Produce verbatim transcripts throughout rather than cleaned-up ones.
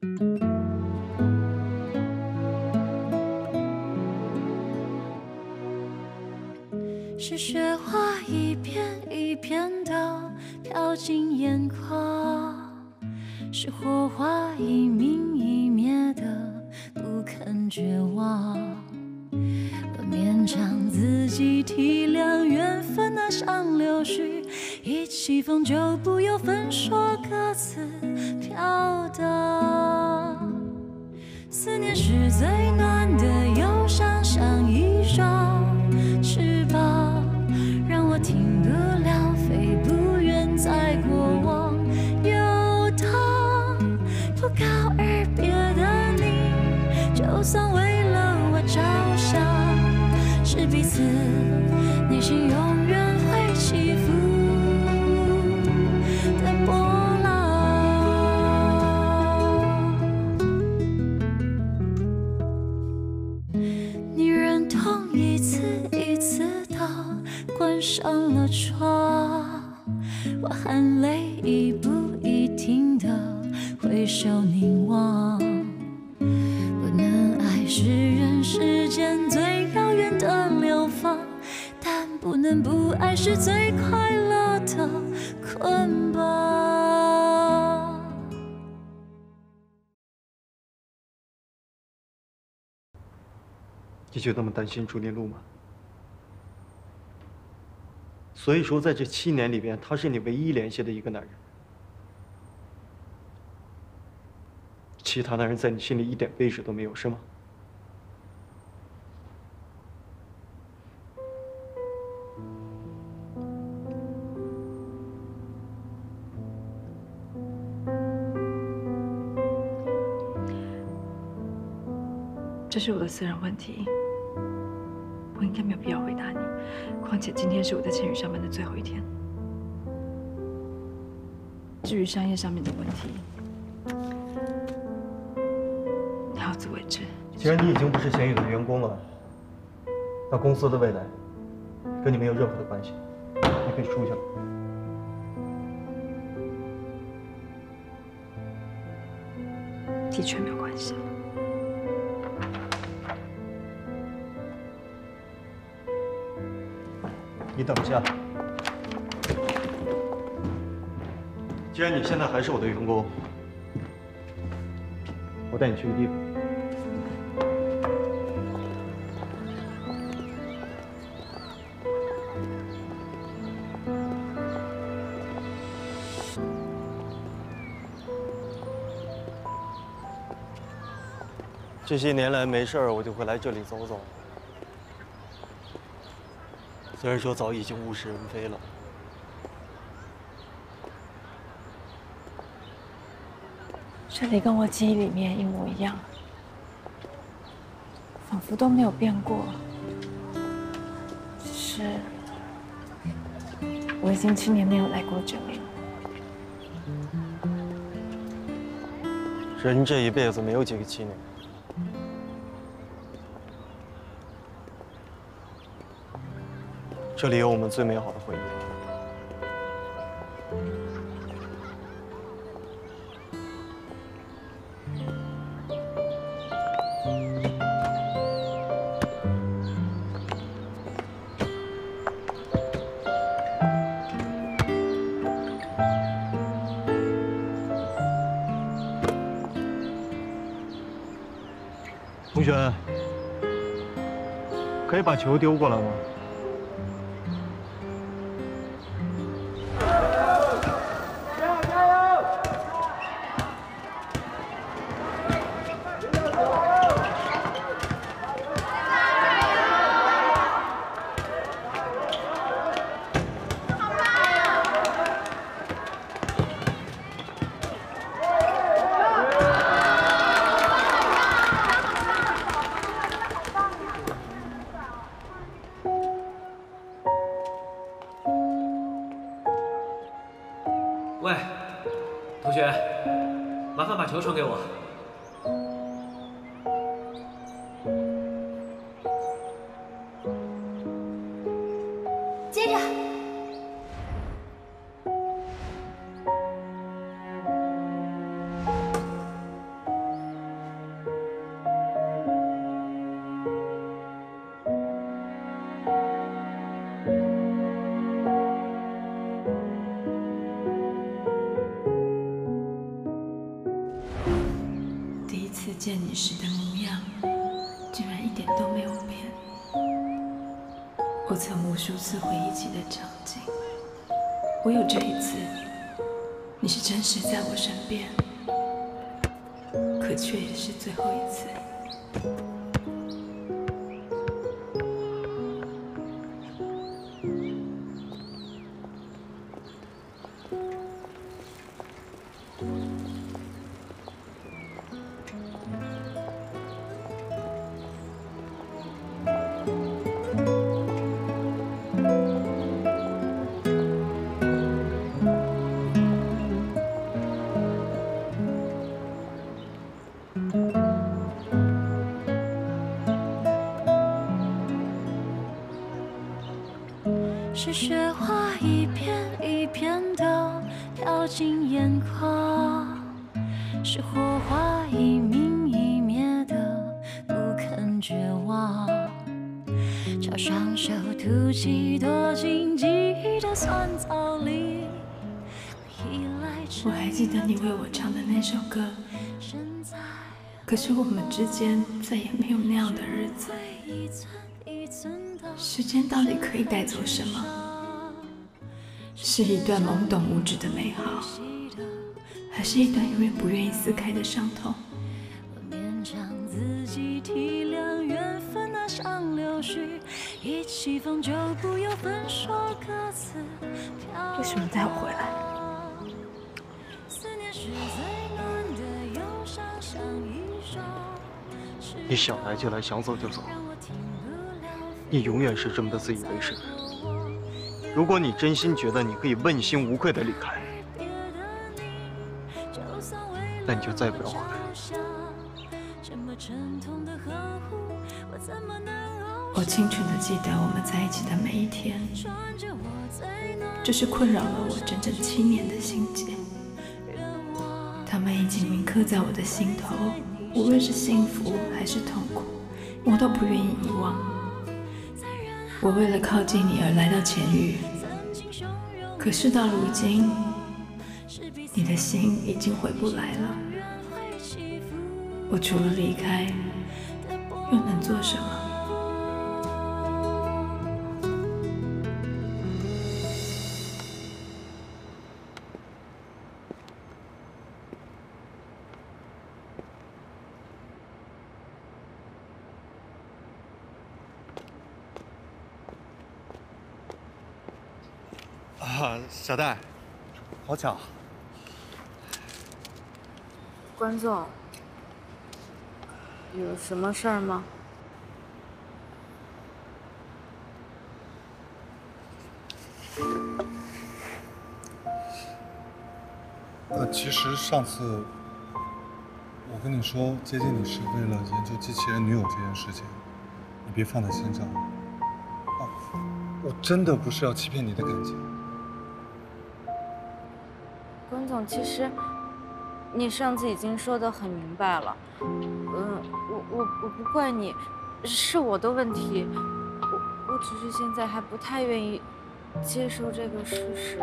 是雪花一片一片的飘进眼眶，是火花一明一灭的不肯绝望。我勉强自己体谅缘分那像柳絮，一起风就不由分说各自飘荡。思念是最暖的忧伤，像一双翅膀，让我停不了，飞不远，在过往游荡。不告而别的你，就算为了我着想，是彼此内心永远会起伏的波浪。你忍痛一次一次地关上了窗，我含泪一步一停地挥手凝望。不能爱是人世间最遥远的流放，但不能不爱是最快乐的捆绑。 你就那么担心朱林路吗？所以说，在这七年里边，他是你唯一联系的一个男人，其他男人在你心里一点位置都没有，是吗？ 这是我的私人问题，我应该没有必要回答你。况且今天是我在千羽上班的最后一天。至于商业上面的问题，你好自为之。 既然你已经不是千羽的员工了，那公司的未来跟你没有任何的关系，你可以出去了。 的确没有关系。 你等一下，既然你现在还是我的员工，我带你去个地方。这些年来没事儿，我就会来这里走走。虽然说早已经物是人非了， 这里跟我记忆里面一模一样，仿佛都没有变过。只是我已经七年没有来过这里了。 人这一辈子没有几个七年。这里有我们最美好的回忆。同学，可以把球丢过来吗？ 喂，同学，麻烦把球传给我。 接着。 次见你时的模样，居然一点都没有变。我曾无数次回忆起的场景，唯有这一次，你是真实在我身边，可却也是最后一次。 是雪花一片一片地飘进眼眶，是火花一明一灭的不肯绝望。朝双手吐气，躲进记忆的酸枣里。 我还记得你为我唱的那首歌，可是我们之间再也没有那样的日子。时间到底可以带走什么？是一段懵懂无知的美好，还是一段永远不愿意撕开的伤痛？ 我勉强自己体谅缘分那像柳絮，一起风就不由分说各自飘。 为什么带我回来？ 思念是最暖的忧伤，像一首诗。 你想来就来，想走就走，你永远是这么的自以为是。如果你真心觉得你可以问心无愧地离开，那你就再也不要回来。 我清楚地记得我们在一起的每一天，这是困扰了我整整七年的心结。它们已经铭刻在我的心头，无论是幸福还是痛苦，我都不愿意遗忘。我为了靠近你而来到前域，可是到如今，你的心已经回不来了。我除了离开，又能做什么？ 啊，小戴，好巧。 关总，有什么事儿吗？ 呃，其实上次我跟你说接近你是为了研究机器人女友这件事情，你别放在心上。哦，我真的不是要欺骗你的感情。 关总，其实你上次已经说得很明白了。嗯，我我我不怪你，是我的问题。我我只是现在还不太愿意接受这个事实。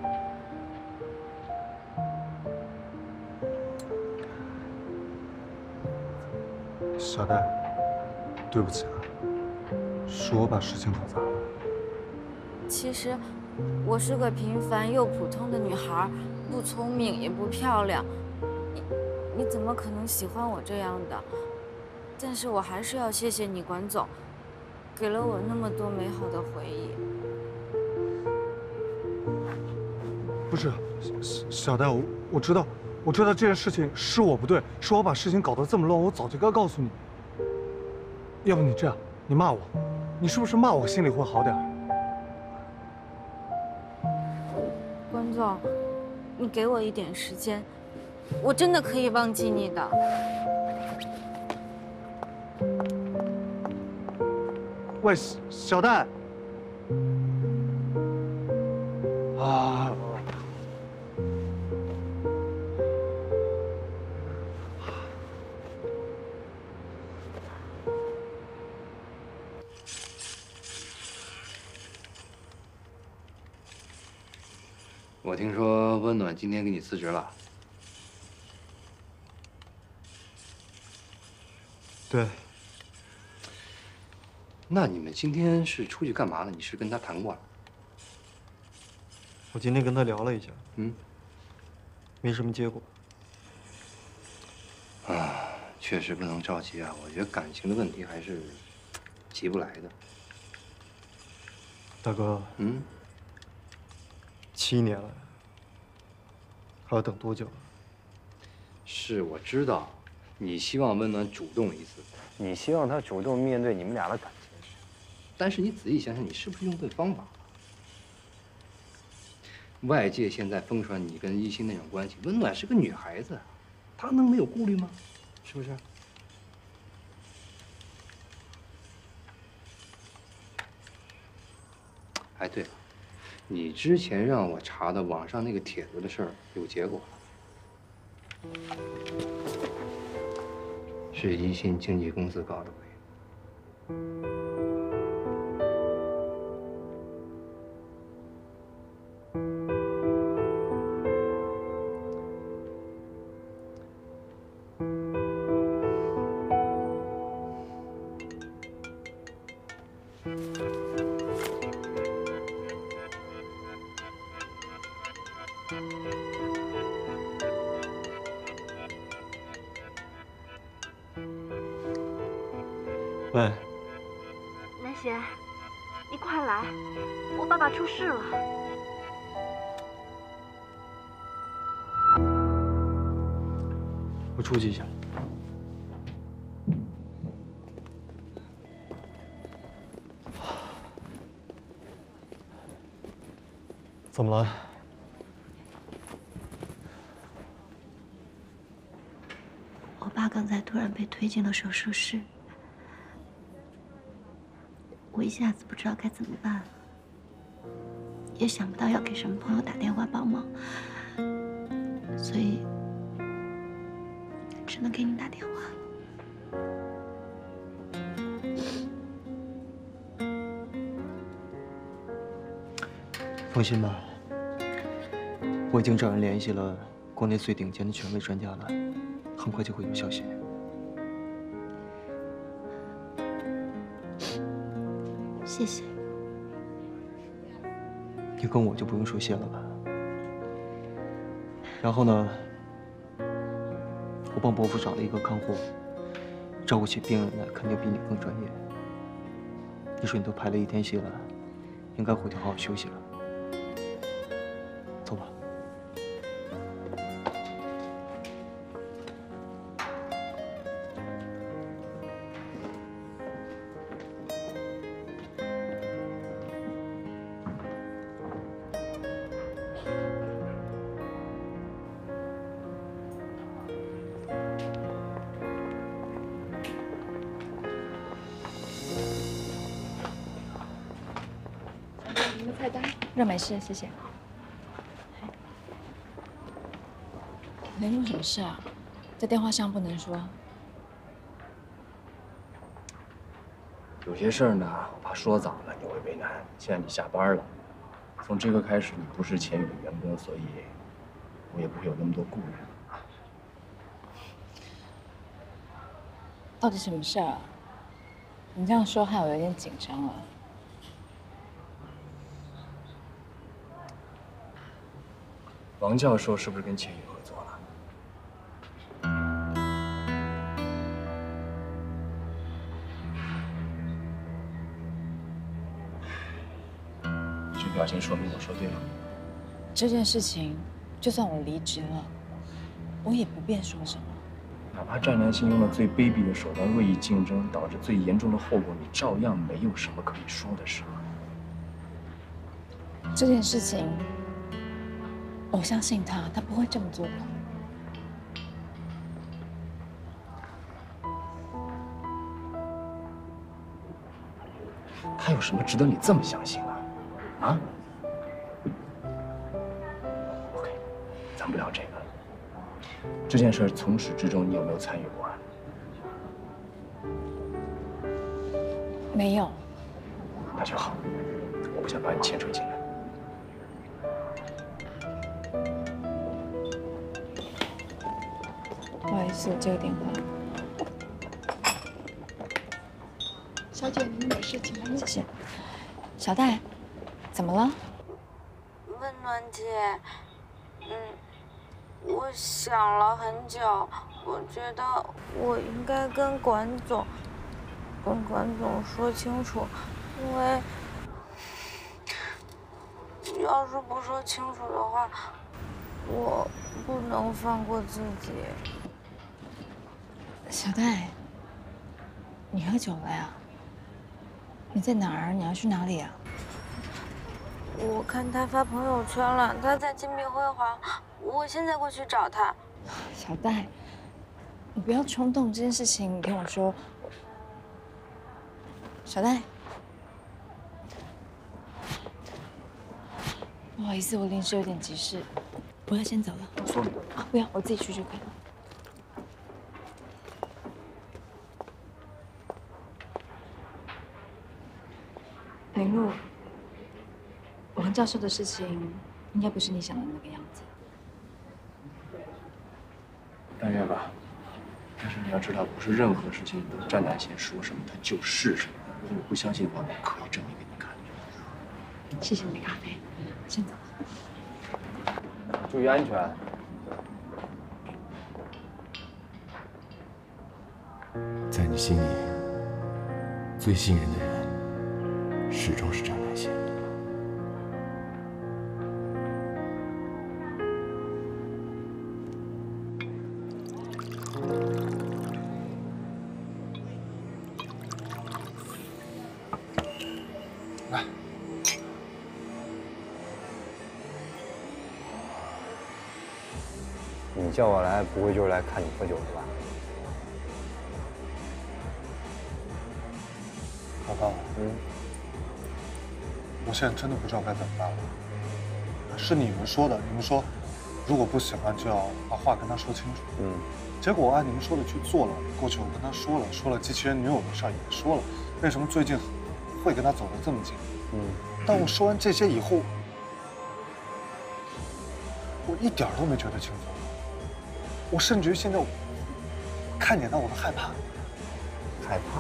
小戴，对不起了，是我把事情搞砸了。 其实我是个平凡又普通的女孩，不聪明也不漂亮，你你怎么可能喜欢我这样的？但是我还是要谢谢你，管总，给了我那么多美好的回忆。 不是，小小戴，我我知道，我知道这件事情是我不对，是我把事情搞得这么乱，我早就该告诉你。要不你这样，你骂我，你是不是骂我心里会好点？ 关总，你给我一点时间，我真的可以忘记你的。 喂，小戴。啊。 我听说温暖今天给你辞职了。 对。 那你们今天是出去干嘛了？你是跟他谈过了？ 我今天跟他聊了一下， 嗯， 没什么结果。 啊，确实不能着急啊！我觉得感情的问题还是急不来的。 大哥， 嗯， 七年了，还要等多久？ 是我知道，你希望温暖主动一次，你希望他主动面对你们俩的感情，但是你仔细想想，你是不是用对方法了？外界现在疯传你跟一心那种关系，温暖是个女孩子，她能没有顾虑吗？是不是？哎，对了，你之前让我查的网上那个帖子的事儿有结果了，是一心经纪公司搞的鬼。 喂， 南贤，你快来，我爸爸出事了。 我出去一下。怎么了？ 我爸刚才突然被推进了手术室，我一下子不知道该怎么办，也想不到要给什么朋友打电话帮忙，所以只能给你打电话了。 放心吧，我已经找人联系了国内最顶尖的权威专家了，很快就会有消息。 谢谢。 你跟我就不用说谢了吧。然后呢，我帮伯父找了一个看护，照顾起病人来肯定比你更专业。你说你都排了一天戏了，应该回去好好休息了。走吧。 您的菜单，热美式，谢谢。 联络什么事啊？在电话上不能说。 有些事儿呢，我怕说早了你会为难。现在你下班了，从这个开始你不是钱宇的员工，所以我也不会有那么多顾虑。 到底什么事儿啊？你这样说害我有点紧张了。 王教授是不是跟钱宇合作了？这表情说明我说对了。 这件事情，就算我离职了，我也不便说什么。 哪怕战良心用了最卑鄙的手段恶意竞争，导致最严重的后果，你照样没有什么可以说的，是吗？ 这件事情，我相信他，他不会这么做的。 他有什么值得你这么相信啊？啊 ？OK， 咱不聊这个。这件事从始至终你有没有参与过啊？ 没有。 那就好，我不想把你牵扯进来。 不好意思，我接个电话。 小姐，您没事，请慢用。 谢谢。小戴，怎么了？ 温暖姐，嗯，我想了很久，我觉得我应该跟管总，跟管总说清楚，因为要是不说清楚的话，我不能放过自己。 小戴，你喝酒了呀？你在哪儿？你要去哪里啊？ 我看他发朋友圈了，他在金碧辉煌，我现在过去找他。 小戴，你不要冲动，这件事情你听我说。小戴，不好意思，我临时有点急事，我要先走了。 我送你啊，不要，我自己去就可以了。林璐，王教授的事情应该不是你想的那个样子。 但愿吧。但是你要知道，不是任何事情都站南线说什么它就是什么。如果你不相信的话，我可以证明给你看。 谢谢你的咖啡，先走了。 注意安全。 在你心里，最信任的人，始终是张南线。 来， 你叫我来，不会就是来看你喝酒的吧？ 老高， 嗯， 我现在真的不知道该怎么办了。是你们说的，你们说，如果不喜欢就要把话跟他说清楚。 嗯， 结果我按你们说的去做了，过去我跟他说了，说了机器人女友的事儿也说了，为什么最近会跟他走得这么近？ 嗯， 但我说完这些以后，我一点都没觉得轻松。我甚至于现在，看见他我都害怕。 害怕？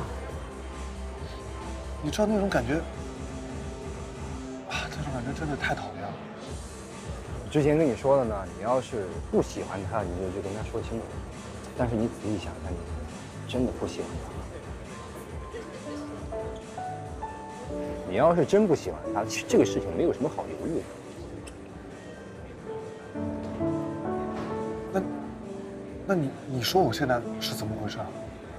你知道那种感觉啊，这种感觉真的太讨厌了。 之前跟你说的呢，你要是不喜欢他，你就就跟他说清楚。但是你仔细想想，你真的不喜欢他。你要是真不喜欢他，这个事情没有什么好犹豫的。 那，那你你说我现在是怎么回事啊？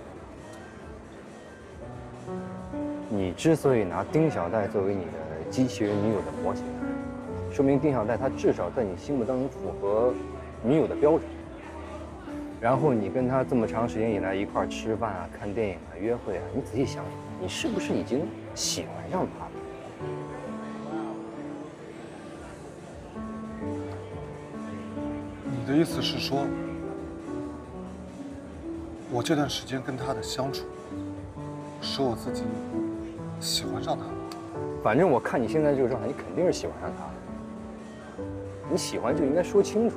你之所以拿丁小戴作为你的机器人女友的模型，说明丁小戴她至少在你心目当中符合女友的标准。然后你跟她这么长时间以来一块儿吃饭啊、看电影啊、约会啊，你仔细想想，你是不是已经喜欢上她了？ 你的意思是说，我这段时间跟他的相处，使我自己喜欢上他了？ 反正我看你现在这个状态，你肯定是喜欢上他了。你喜欢就应该说清楚。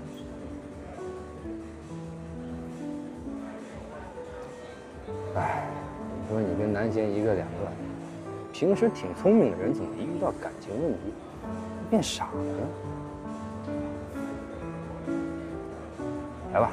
哎，你说你跟南贤一个两个，平时挺聪明的人，怎么一遇到感情问题变傻了呢？来吧。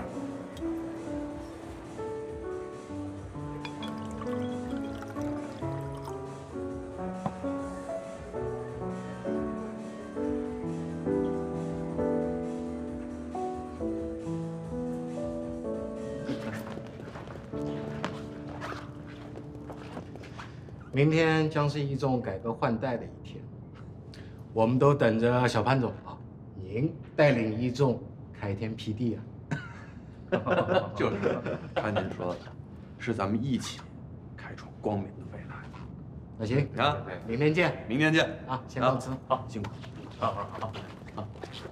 明天将是一众改革换代的一天，我们都等着小潘总啊，您带领一众开天辟地啊！ 就是，按您说的，是咱们一起开创光明的未来。 那行啊，明天见， 明天见啊！先告辞， 好， 辛苦， 好好好好。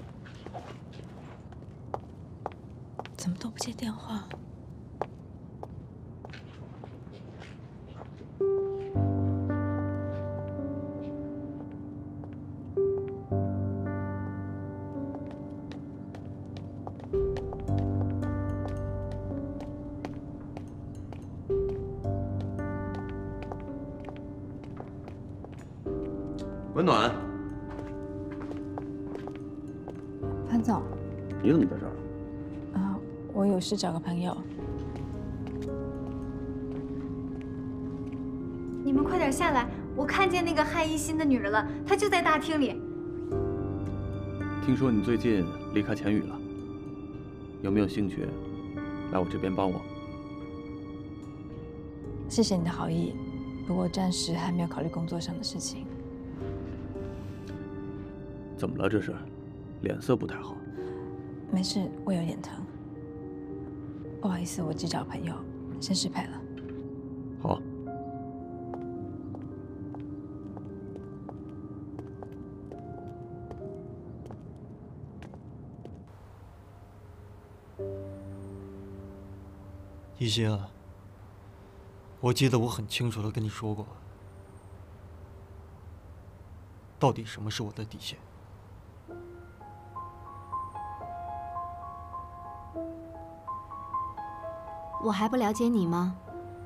怎么都不接电话？ 温暖， 潘总， 你怎么在这儿？ 啊，我有事找个朋友。 你们快点下来，我看见那个汉一心的女人了，她就在大厅里。 听说你最近离开钱宇了，有没有兴趣来我这边帮我？ 谢谢你的好意，不过暂时还没有考虑工作上的事情。 怎么了？这是，脸色不太好。 没事，我有点疼。不好意思，我去找朋友，先失陪了。 好。 一心啊，我记得我很清楚的跟你说过，到底什么是我的底线。 我还不了解你吗？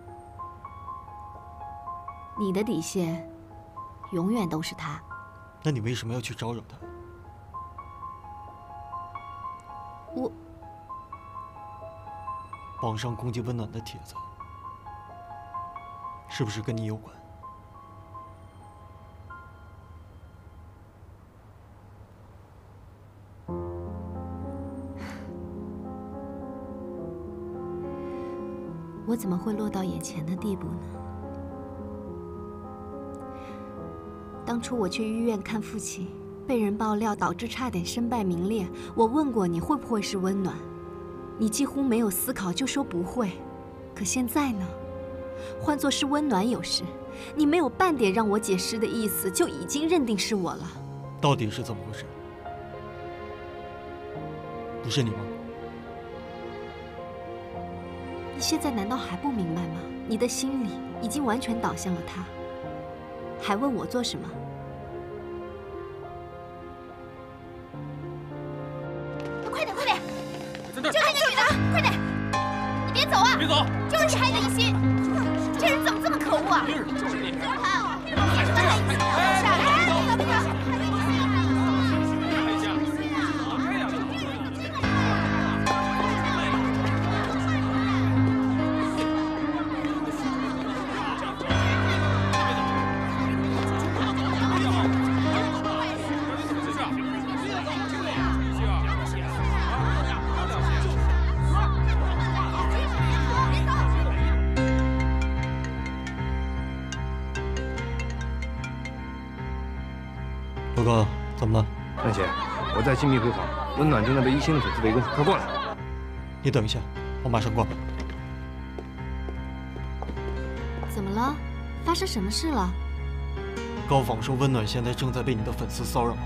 你的底线永远都是他。 那你为什么要去招惹他？ 我网上攻击温暖的帖子，是不是跟你有关？ 我怎么会落到眼前的地步呢？当初我去医院看父亲，被人爆料导致差点身败名裂。我问过你会不会是温暖，你几乎没有思考就说不会。可现在呢？换作是温暖有事，你没有半点让我解释的意思，就已经认定是我了。 到底是怎么回事？不是你吗？ 你现在难道还不明白吗？你的心里已经完全倒向了他，还问我做什么？ 快点，快点！就那个女的，快点！你别走啊！ 别走！ 就是你害的一心，这人怎么这么可恶啊！ 就是你！ 啊！你也是个害一心的傻人！别走，别走！ 罗哥，怎么了？ 段姐，我在金密会访，温暖正在被一心的粉丝围攻，快过来！ 你等一下，我马上过来。 怎么了？发生什么事了？ 高仿说温暖现在正在被你的粉丝骚扰。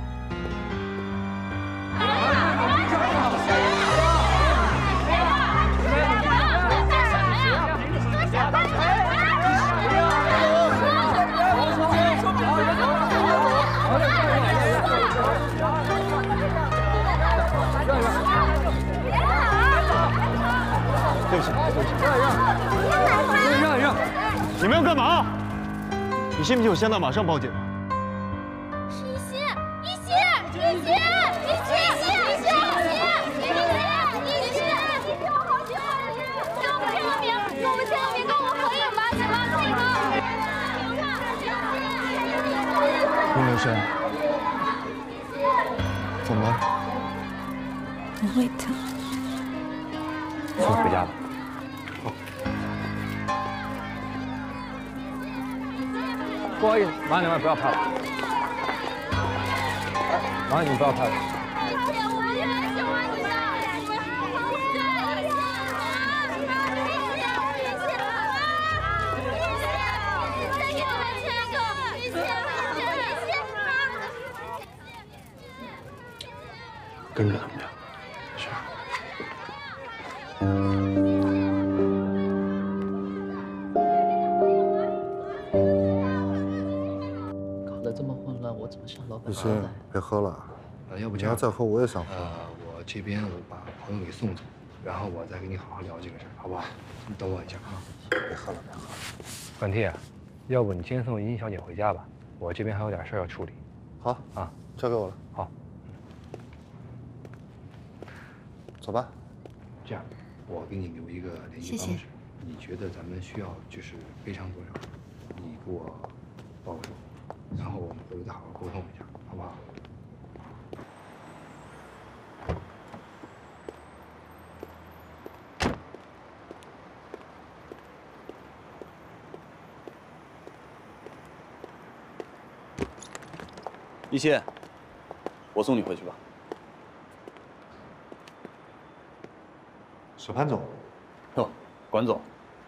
对不起，对不起，让让让让！你们要干嘛？你信不信我现在马上报警？ 是一心，一心，一心，一心，一心，一心，一心，一心，一心，我好喜欢你！给我们签个名，给我们签个名，跟我们合影吧，行吗？可以吗？ 陆留神，怎么了？ 不会的。 送我回家吧。不好意思，麻烦两位不要拍了。麻烦你们不要拍了。 我们也很喜欢你的，你们好好再给我们签一个，一心，一心， 跟着他们俩。是。 一心，别喝了。 呃，要不你要再喝，我也想喝。 呃，我这边我把朋友给送走，然后我再跟你好好聊这个事儿，好不好？你等我一下啊。 别喝了，别喝了。 管替，要不你先送殷小姐回家吧，我这边还有点事儿要处理。 好啊，交给我了。 好， 走吧。 这样，我给你留一个联系方式。 谢谢。 你觉得咱们需要就是赔偿多少？你给我报个数，然后我们回头再好好沟通一下，好不好？ 一心，我送你回去吧。 小潘总， 哟，管总，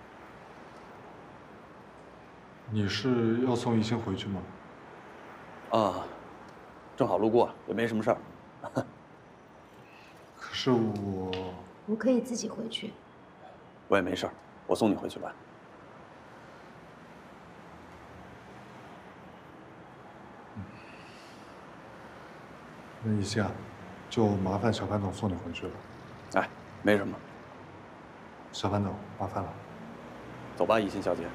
你是要送一心回去吗？ 啊，正好路过，也没什么事儿。 可是我， 我可以自己回去。 我也没事儿，我送你回去吧。 那一心啊，就麻烦小潘总送你回去了。 哎，没什么。 小潘总，麻烦了。 走吧，一心小姐。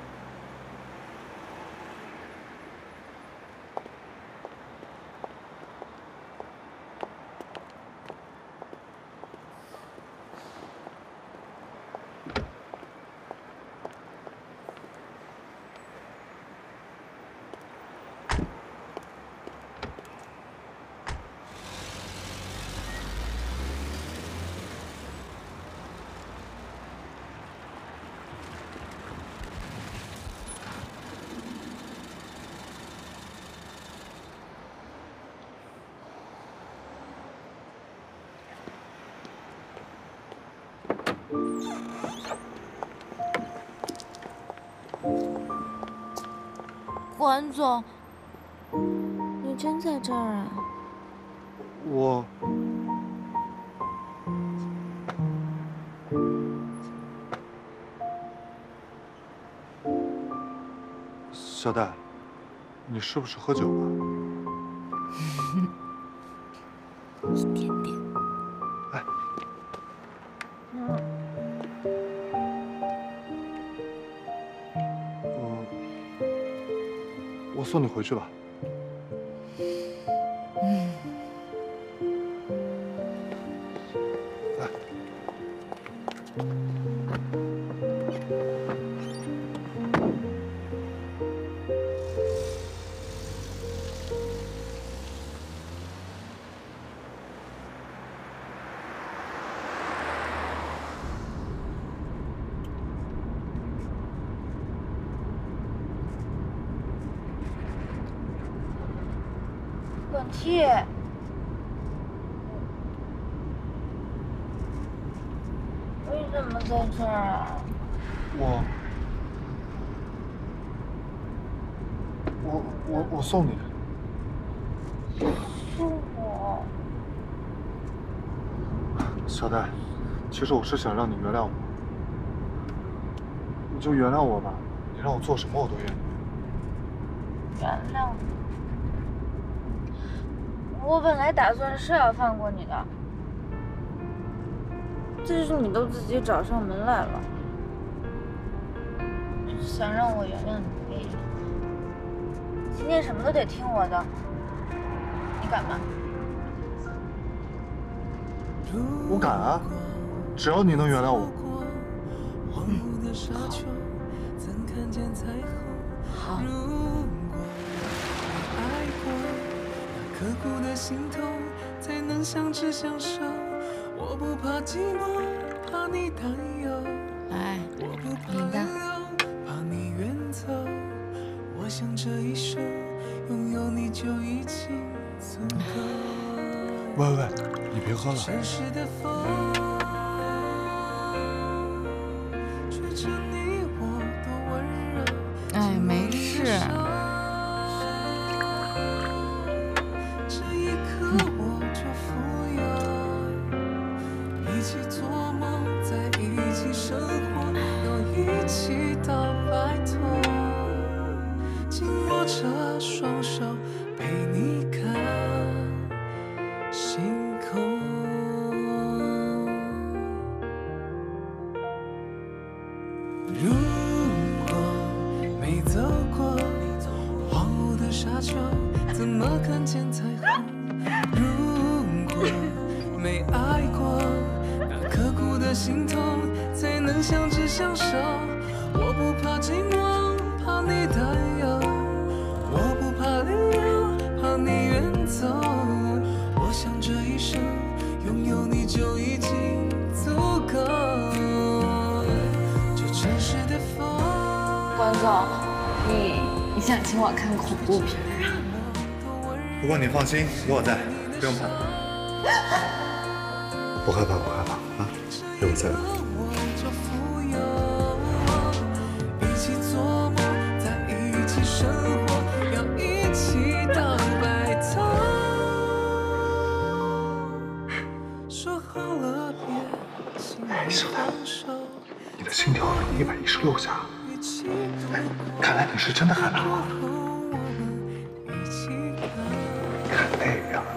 管总，你真在这儿啊？ 我，小戴，你是不是喝酒了？ 一点点。 哎。 我送你回去吧。 嗯。 来。 滚梯，为什么在这儿啊？ 我，我我我送你。 送我？ 小戴，其实我是想让你原谅我，你就原谅我吧，你让我做什么我都愿意。 原谅我？ 我本来打算是要放过你的，但是你都自己找上门来了，想让我原谅你可以，今天什么都得听我的，你敢吗？ 我敢啊，只要你能原谅我。 嗯，好。好。 刻骨的心痛，才能相知相守。我不怕寂寞，怕你担忧。 来， 我不怕流泪，怕你远走。我想这一生拥有你就已经足够。 喂喂，你别喝了。 城市的风，吹着你我的温柔。 哎，没事。 一起做梦，在一起生活，又一起到白头。紧握着双手，陪你看星空。如果没走过荒芜的沙丘，怎么看见彩虹？如果没爱过，那刻骨的心痛才能相知相守。我不怕寂寞，怕你担忧，我不怕离忧，怕你远走。我想这一生拥有你就已经足够。这城市的风。 关总，你你想请我看恐怖片啊？ 不过你放心，有我在，不用怕。不害怕，不害怕啊，有我在。 一起做梦，在一起生活，要一起到白头。说好了别轻易放手。 你的心跳一百一十六下，哎，看来你是真的害怕了。看那个。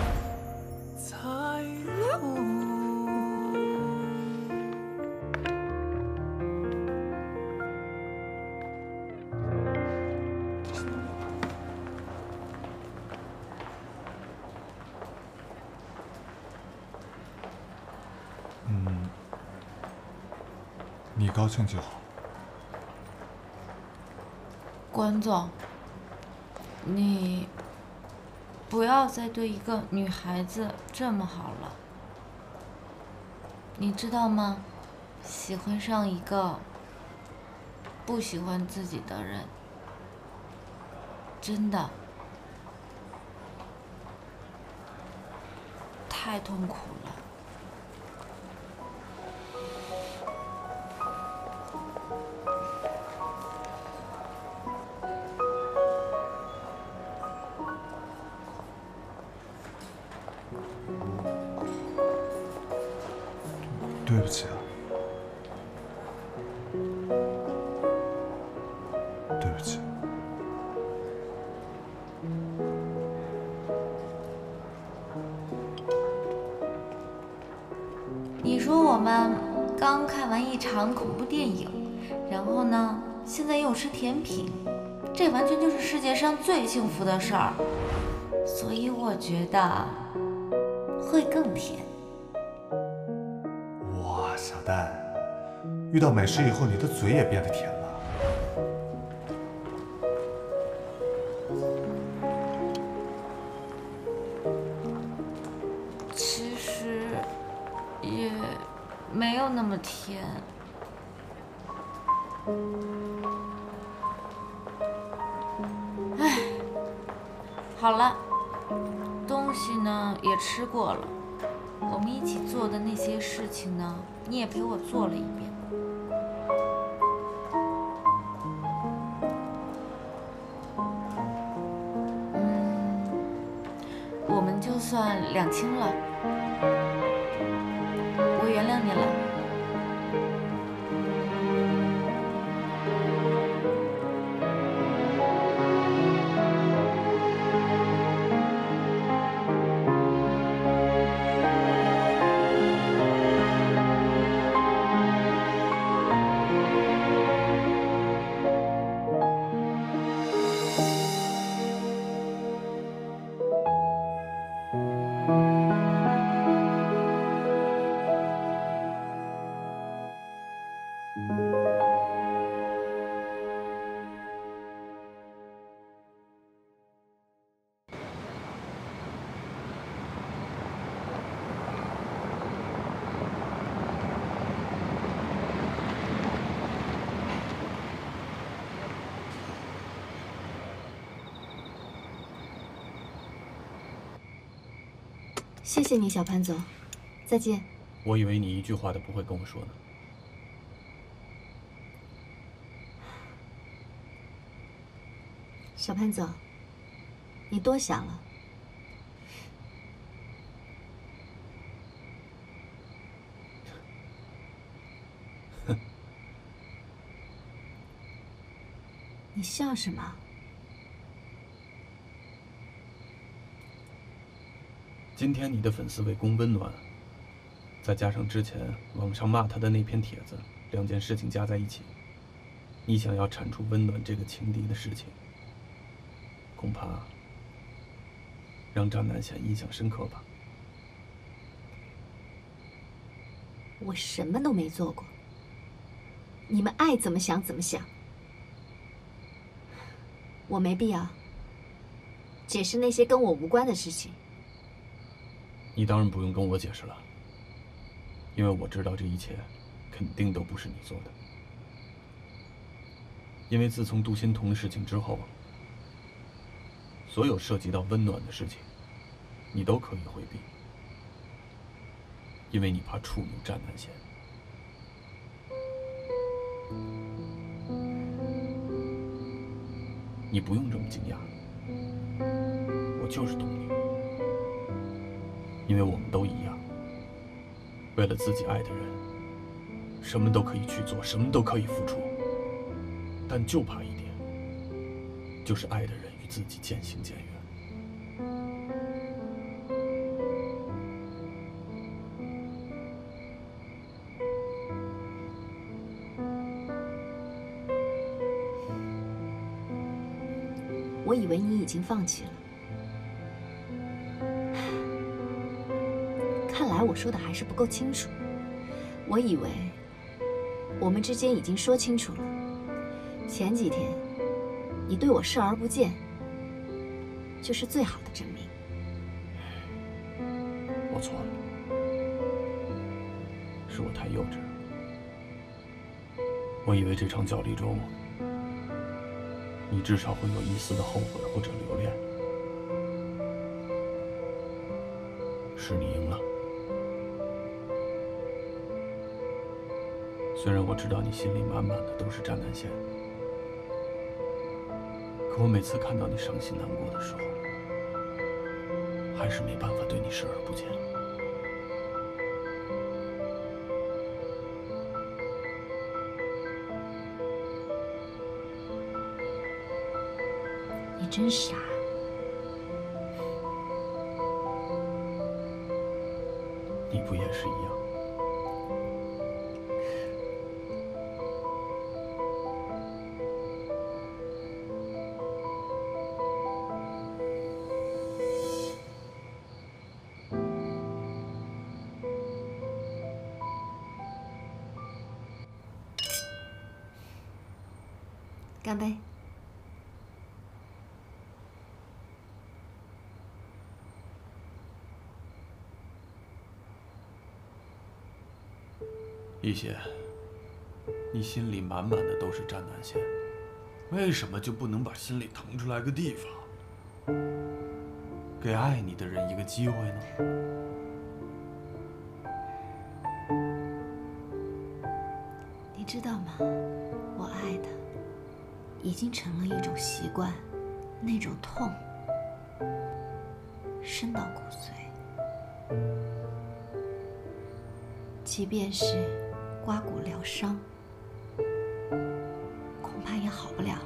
嗯，你高兴就好。 关总，你不要再对一个女孩子这么好了。你知道吗？喜欢上一个不喜欢自己的人，真的太痛苦了。 对不起啊，对不起。 你说我们刚看完一场恐怖电影，然后呢，现在又吃甜品，这完全就是世界上最幸福的事儿，所以我觉得会更甜。 哇，小蛋，遇到美食以后，你的嘴也变得甜了。 其实也没有那么甜。唉，好了，东西呢也吃过了，我们一起做的那些事情呢，你也陪我做了一遍。嗯，我们就算两清了，我原谅你了。 谢谢你，小潘总，再见。 我以为你一句话都不会跟我说呢。 小潘总，你多想了。你笑什么？ 今天你的粉丝围攻温暖，再加上之前网上骂他的那篇帖子，两件事情加在一起，你想要铲除温暖这个情敌的事情， 恐怕让张南贤印象深刻吧。 我什么都没做过，你们爱怎么想怎么想。我没必要解释那些跟我无关的事情。 你当然不用跟我解释了，因为我知道这一切肯定都不是你做的。因为自从杜仙童的事情之后，所有涉及到温暖的事情，你都可以回避，因为你怕触怒战南贤。你不用这么惊讶，我就是懂你，因为我们都一样，为了自己爱的人，什么都可以去做，什么都可以付出，但就怕一点，就是爱的人与自己渐行渐远。 我以为你已经放弃了，看来我说的还是不够清楚。我以为我们之间已经说清楚了。前几天你对我视而不见，就是最好的证明。 我错了，是我太幼稚了。我以为这场角力中，你至少会有一丝的后悔或者留恋。是你赢了。虽然我知道你心里满满的都是战南贤，可我每次看到你伤心难过的时候，还是没办法对你视而不见。 你真傻。 你不也是一样？ 干杯！ 一贤，你心里满满的都是战南贤，为什么就不能把心里腾出来个地方，给爱你的人一个机会呢？ 你知道吗？我爱的已经成了一种习惯，那种痛深到骨髓，即便是刮骨疗伤，恐怕也好不了。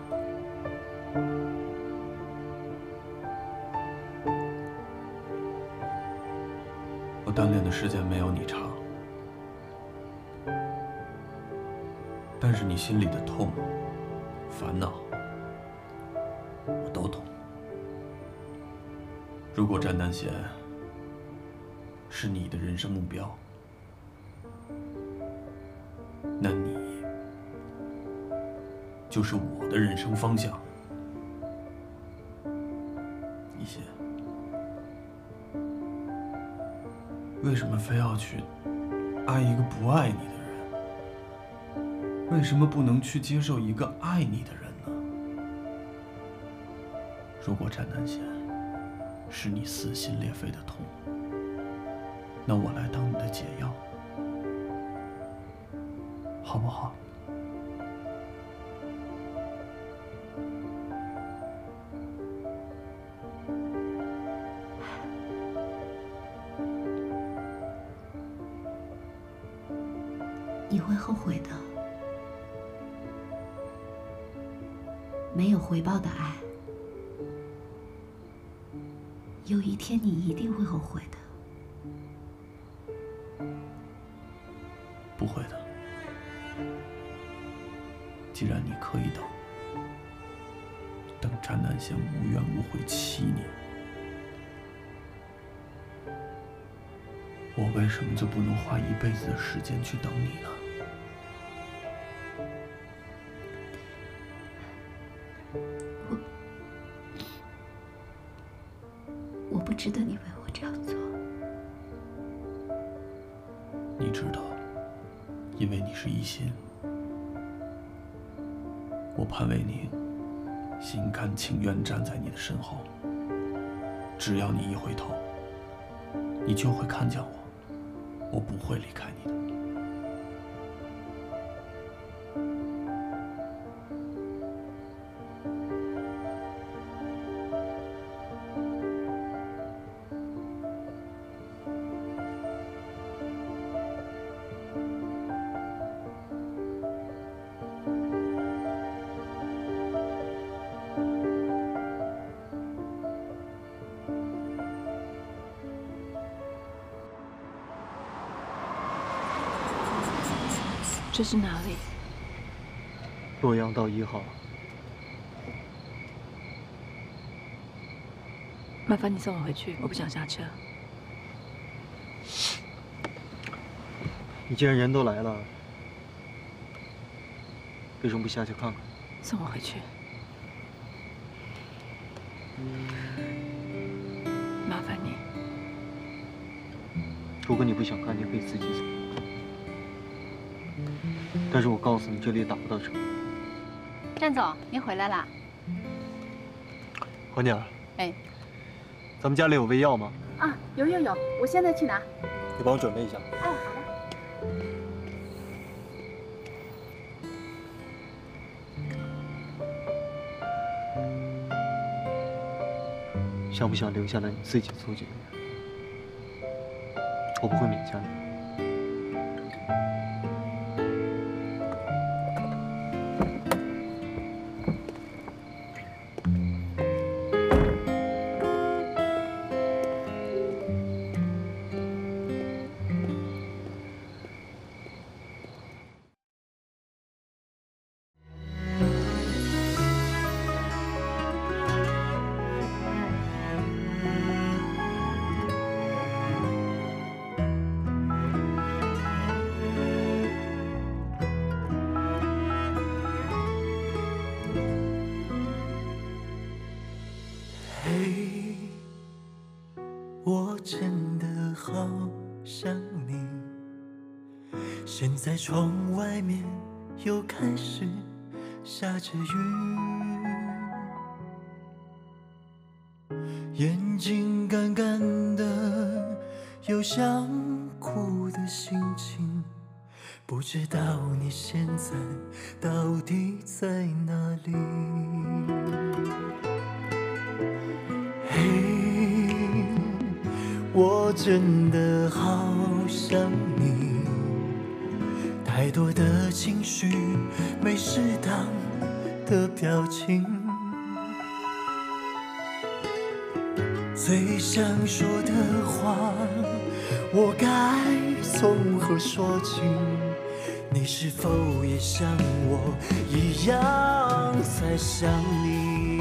我单恋的时间没有你长，但是你心里的痛、烦恼，我都懂。如果战南贤是你的人生目标，那你就是我的人生方向。一贤，为什么非要去爱一个不爱你的人？为什么不能去接受一个爱你的人呢？如果战南贤是你撕心裂肺的痛，那我来当你的解药，好不好？ 你会后悔的。没有回报的爱，有一天你一定会后悔的。 不会的，既然你可以等， 等战南香无怨无悔七年，我为什么就不能花一辈子的时间去等你呢？ 我我不值得你为我这样做。 你知道，因为你是一心，我潘伟宁心甘情愿站在你的身后。只要你一回头，你就会看见我，我不会离开你的。 这是哪里？ 洛阳道一号。 麻烦你送我回去，我不想下车。 你既然人都来了，为什么不下去看看？ 送我回去。麻烦你。 如果你不想看，你可以自己走。但是我告诉你，这里打不到车。 战总，您回来啦？ 黄妮儿， 哎， 咱们家里有胃药吗？ 啊，有有有，我现在去拿。 你帮我准备一下。 哦，好的。想不想留下来你自己做决定？我不会勉强你。 现在窗外面又开始下着雨，眼睛干干的，有想哭的心情，不知道你现在到底在哪里。嘿，我真的好想你。太多的情绪，没适当的表情，最想说的话，我该从何说起？你是否也像我一样在想你？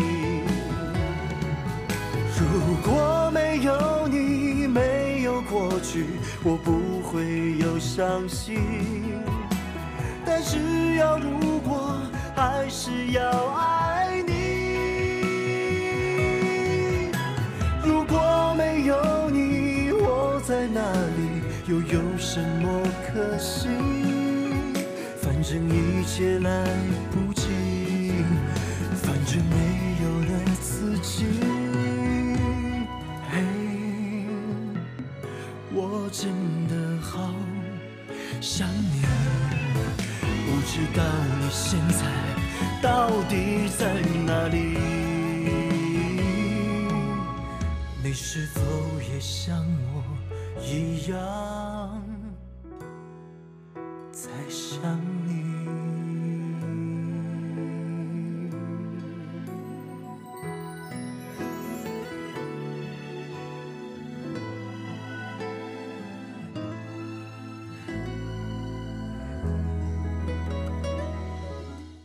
如果没有你，没有过去，我不会有伤心。但是要如果还是要爱你，如果没有你，我在哪里，又有什么可惜？反正一切来不及，反正没有了自己。嘿，我真的好想你。不知道你现在到底在哪里？你是否也像我一样？